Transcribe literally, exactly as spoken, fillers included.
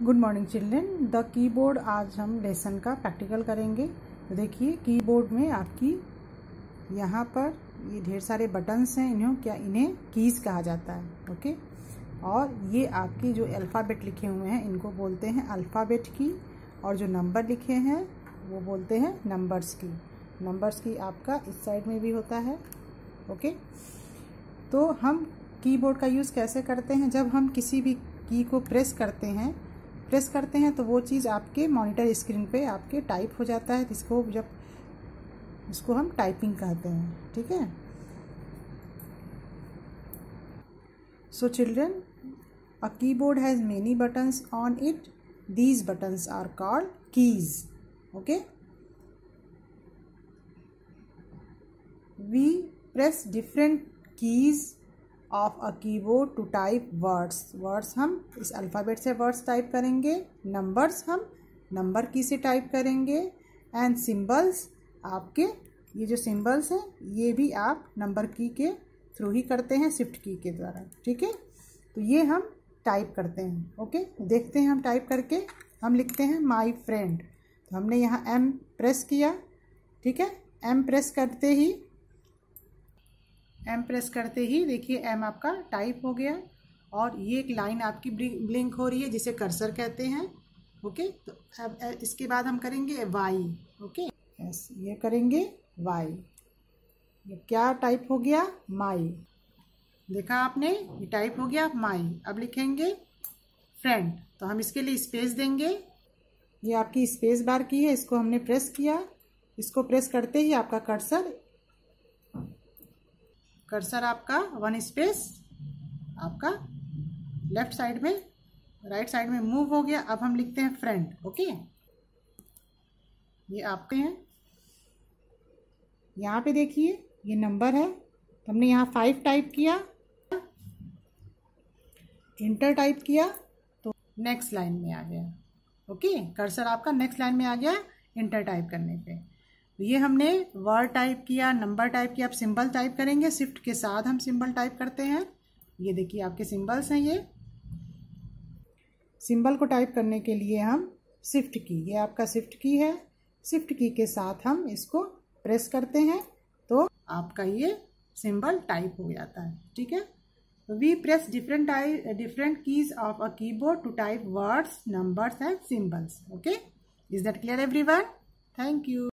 Good morning children. The keyboard आज हम lesson का प्रैक्टिकल करेंगे। तो देखिए कीबोर्ड में आपकी यहाँ पर ये ढेर सारे बटन्स हैं, इन्हें क्या इन्हें कीज कहा जाता है। ओके, और ये आपकी जो अल्फ़ाबेट लिखे हुए हैं इनको बोलते हैं अल्फ़ाबेट की, और जो नंबर लिखे हैं वो बोलते हैं नंबर्स की। नंबर्स की आपका इस साइड में भी होता है। ओके, तो हम कीबोर्ड का यूज़ कैसे करते हैं? जब हम किसी भी की को प्रेस करते हैं प्रेस करते हैं तो वो चीज़ आपके मॉनिटर स्क्रीन पे आपके टाइप हो जाता है। इसको जब इसको हम टाइपिंग कहते हैं। ठीक है, so children, a keyboard has many buttons on it. These buttons are called keys. Okay, we press different keys of a keyboard to type words. Words हम इस अल्फ़ाबेट से वर्ड्स टाइप करेंगे, नंबर्स हम number key से type करेंगे, and symbols आपके ये जो सिंबल्स हैं ये भी आप नंबर की के थ्रू ही करते हैं, शिफ्ट की के द्वारा। ठीक है, तो ये हम टाइप करते हैं। ओके, देखते हैं हम टाइप करके। हम लिखते हैं माई फ्रेंड, तो हमने यहाँ एम प्रेस किया। ठीक है, एम प्रेस करते ही एम प्रेस करते ही देखिए एम आपका टाइप हो गया, और ये एक लाइन आपकी ब्लिंक हो रही है जिसे कर्सर कहते हैं। ओके, तो अब इसके बाद हम करेंगे वाई। ओके, यस, ये करेंगे वाई। ये क्या टाइप हो गया? माई। देखा आपने, ये टाइप हो गया माई। अब लिखेंगे फ्रेंड, तो हम इसके लिए स्पेस देंगे। ये आपकी स्पेस बार की है, इसको हमने प्रेस किया। इसको प्रेस करते ही आपका कर्सर कर्सर आपका वन स्पेस आपका लेफ्ट साइड में राइट साइड में मूव हो गया। अब हम लिखते हैं फ्रेंड। ओके, ये आपके हैं। यहाँ पे देखिए ये नंबर है, तो हमने यहाँ फाइव टाइप किया, इंटर टाइप किया तो नेक्स्ट लाइन में आ गया। ओके, कर्सर आपका नेक्स्ट लाइन में आ गया इंटर टाइप करने पे। ये हमने वर्ड टाइप किया, नंबर टाइप किया। अब सिंबल टाइप करेंगे, शिफ्ट के साथ हम सिंबल टाइप करते हैं। ये देखिए आपके सिंबल्स हैं। ये सिंबल को टाइप करने के लिए हम शिफ्ट की, ये आपका शिफ्ट की है, शिफ्ट की के साथ हम इसको प्रेस करते हैं तो आपका ये सिंबल टाइप हो जाता है। ठीक है, we press different type different keys of a keyboard to type words, numbers and symbols. Okay, is that clear everyone? Thank you.